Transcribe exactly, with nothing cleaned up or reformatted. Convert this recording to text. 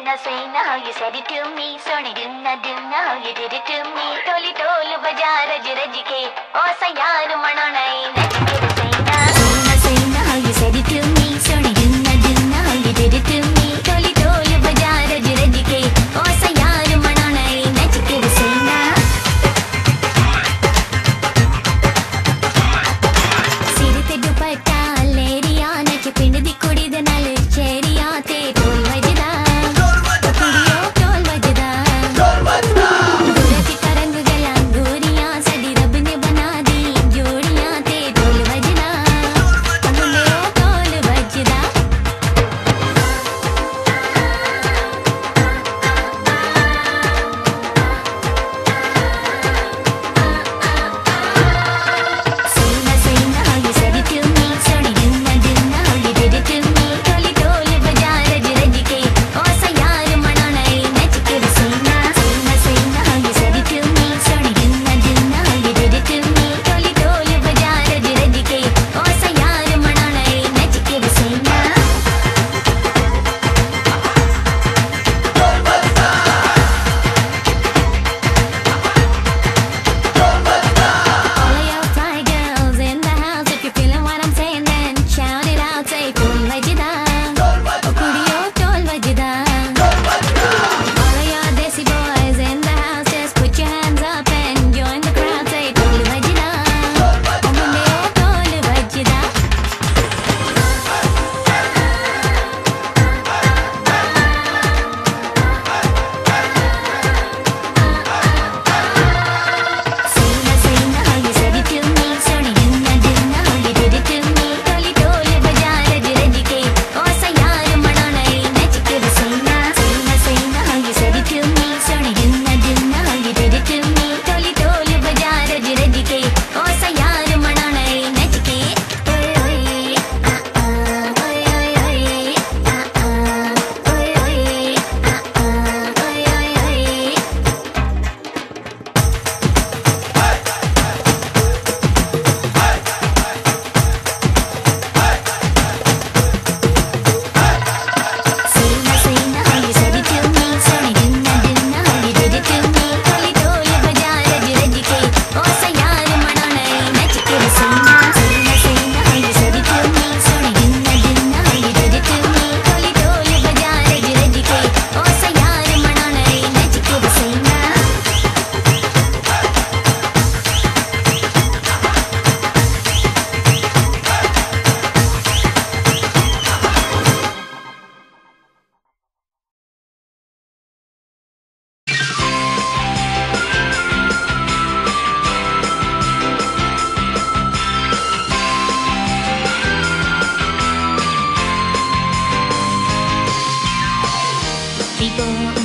Sayna, sayna, how you said it to me. Soni dunna, dunna, how you did it to me. Toli tolu baja raj raj ke. Oh sayar mananai nachke sayna. Sayna, sayna, how you said it to me. Soni dunna, dunna, how you did it to me. Toli tolu baja raj raj ke. Oh sayar mananai nachke sayna. Sir te dupatta leriya nache pind di kudi de nal cheriya te tol vajda. Kudiyo tol vajda. Gurati tarang galan guriya sadi rab ne bana di jodiya te tol vajda. Kudiyo tol vajda. Sayna, sayna, how you said it to me. Soni dunna, dunna, how you did it to me. Toli toli baja raj raj ke. Oh sayar mananai nachke sayna. Sayna, sayna, how you said it to me. Soni dunna, dunna, how you did it to me. Toli toli baja raj raj ke. Oh sayar mananai nachke sayna. All of your fly girls in the house, if you're feeling what I'm saying, then shout it out. Say tol vajda. Kudiyo tol vajda. All of your desi boys in the house, just put your hands up and join the crowd. Say tol vajda. Kudiyo tol vajda. Sayna, sayna, how you said it to me. Soni dunna, dunna, how you did it to me. Toli toli baja raj raj ke. Oh sayar mananai nachke sayna. Sayna, sayna, how you said it to me. Soni dunna, dunna, how you did it to me. Toli toli baja raj raj ke. Oh sayar mananai nachke. Oy oy, ah ah, oy oy oy, ah ah, oy oy, ah ah, oy oy oy. Sayna, sayna, how you said it to me. Soni dunna, dunna, how you did it to me. Toli toli baja raj raj ke. Oh sayar mananai nachke sayna. Sayna, sayna, how you said it to me. Soni dunna, dunna, how you did it to me. Toli toli baja raj raj ke. Oh sayar mananai nachke sayna. People